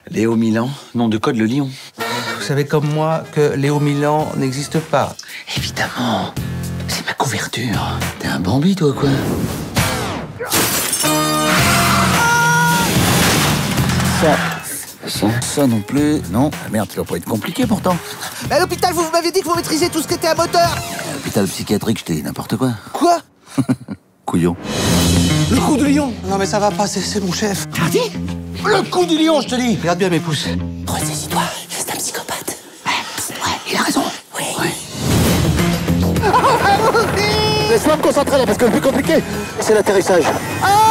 Léo Milan, nom de code le lion. Vous savez comme moi que Léo Milan n'existe pas. Évidemment, c'est ma couverture. T'es un Bambi, toi, quoi? Ça non plus. Non, ah merde, ça doit pas être compliqué pourtant. Mais à l'hôpital, vous m'aviez dit que vous maîtrisiez tout ce qui était à moteur. Hôpital psychiatrique, je t'ai dit n'importe quoi. Quoi? Couillon. Le coup du lion. Non mais ça va pas, c'est mon chef. T'as dit? Le coup du lion, je te dis. Regarde bien mes pouces. Ressaisis-toi, c'est un psychopathe. Ouais, il a raison. Oui. Laisse-moi me concentrer là, parce que le plus compliqué, c'est l'atterrissage. Ah